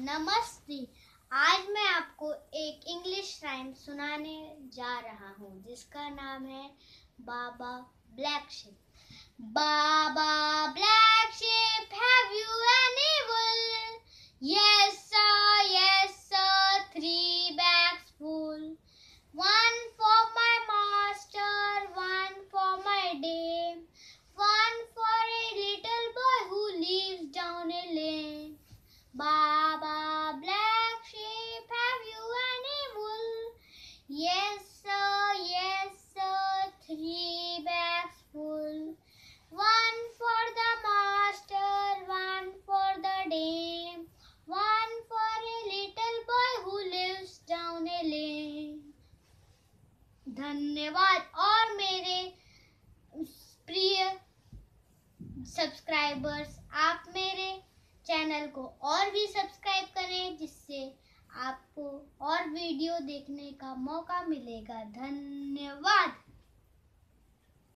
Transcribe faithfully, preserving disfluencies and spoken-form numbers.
नमस्ते। आज मैं आपको एक इंग्लिश राइम सुनाने जा रहा हूँ जिसका नाम है baa baa black sheep. Baa baa black sheep, have you any wool? Yes sir, yes sir, three bags full. One for my master, one for my dame, one for a little boy who lives down a lane. Baba black sheep, have you any wool? Yes sir, yes sir, three bags full. One for the master, one for the dame, one for a little boy who lives down a lane. धन्यवाद। और मेरे प्रिय subscribers, आप मेरे channel को और भी subscribe करें जिससे आपको और वीडियो देखने का मौका मिलेगा। धन्यवाद।